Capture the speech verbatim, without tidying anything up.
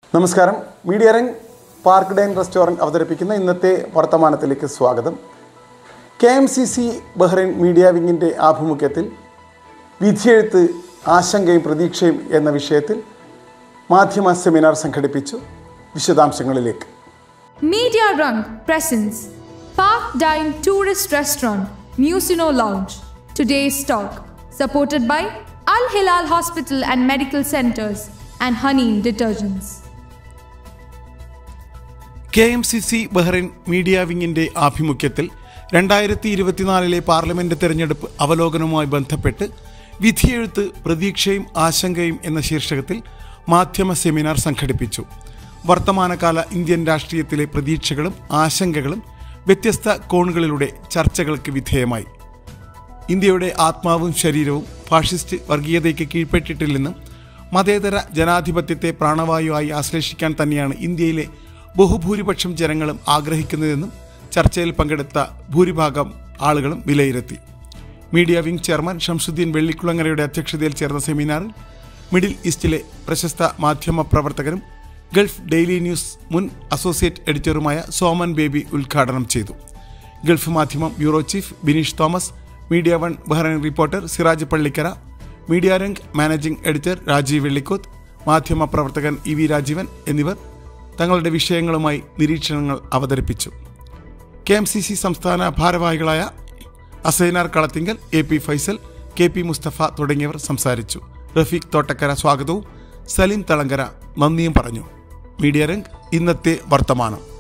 നമസ്കാരം. മീഡിയ രംഗ് park dine restaurant അവതരിപ്പിക്കുന്ന ഇന്നത്തെ വർത്തമാനത്തിലേക്ക് സ്വാഗതം. K M C C Bahrain media വിങ്ങിൻ്റെ ആഭിമുഖ്യത്തിൽ വിധിയെഴുത്ത് ആശങ്കയും പ്രതീക്ഷയും എന്ന വിഷയത്തിൽ മാധ്യമ സെമിനാർ സംഘടിപ്പിച്ചു. വിശദാംശങ്ങളിലേക്ക്. Media Rang presents Park Dine Tourist Restaurant Musino Lounge. Today's talk supported by Al Hilal Hospital and Medical Centers and Honey Detergents. K M C C Bahrain media വിങ്ങിൻ്റെ ആഭിമുഖ്യത്തിൽ രണ്ടായിരത്തി ഇരുപത്തിനാലിലെ പാർലമെന്റ് തെരഞ്ഞെടുപ്പ് അവലോകനവുമായി ബന്ധപ്പെട്ട് വിധിയെഴുത്ത് പ്രതീക്ഷയും ആശങ്കയും എന്ന ശീർഷകത്തിൽ മാധ്യമ സെമിനാർ സംഘടിപ്പിച്ചു. വർത്തമാനകാല ഇന്ത്യൻ രാഷ്ട്രീയത്തിലെ പ്രതീക്ഷകളും ആശങ്കകളും വ്യത്യസ്ത കോണുകളിലൂടെ ചർച്ചകൾക്ക് വിധേയമായി. ഇന്ത്യയുടെ ആത്മാവും ശരീരവും ഫാഷിസ്റ്റ് വർഗീയതയ്ക്ക് കീഴ്പ്പെട്ടിട്ടില്ലെന്നും മതേതര ജനാധിപത്യത്തെ പ്രാണവായുവായി ആശ്ലേഷിക്കാൻ തന്നെയാണ് ഇന്ത്യയിലെ ബഹുഭൂരിപക്ഷം ജനങ്ങളും ആഗ്രഹിക്കുന്നതെന്നും ചർച്ചയിൽ പങ്കെടുത്ത ഭൂരിഭാഗം ആളുകളും വിലയിരുത്തി. മീഡിയ വിംഗ് ചെയർമാൻ ഷംസുദ്ദീൻ വെള്ളിക്കുളങ്ങരയുടെ അധ്യക്ഷതയിൽ ചേർന്ന സെമിനാറിൽ മിഡിൽ ഈസ്റ്റിലെ പ്രശസ്ത മാധ്യമ പ്രവർത്തകരും ഗൾഫ് ഡെയിലി ന്യൂസ് മുൻ അസോസിയേറ്റ് എഡിറ്ററുമായ സോമൻ ബേബി ഉദ്ഘാടനം ചെയ്തു. Gulf Madhyamam bureau chief Bineesh Thomas, media one Bahrain reporter Siraj Pallikkara, media Rang managing editor Rajeev Vellikkoth, മാധ്യമ പ്രവർത്തകൻ ഇ വി രാജീവൻ എന്നിവർ തങ്ങളുടെ വിഷയങ്ങളുമായി നിരീക്ഷണങ്ങൾ അവതരിപ്പിച്ചു. കെ എം സി സി സംസ്ഥാന ഭാരവാഹികളായ Asainar Kalathingal, A P Faisal, K P Mustafa തുടങ്ങിയവർ സംസാരിച്ചു. റഫീഖ് തോട്ടക്കര സ്വാഗതവും സലീം തളങ്കര നന്ദിയും പറഞ്ഞു. മീഡിയ രംഗ് ഇന്നത്തെ വർത്തമാനം.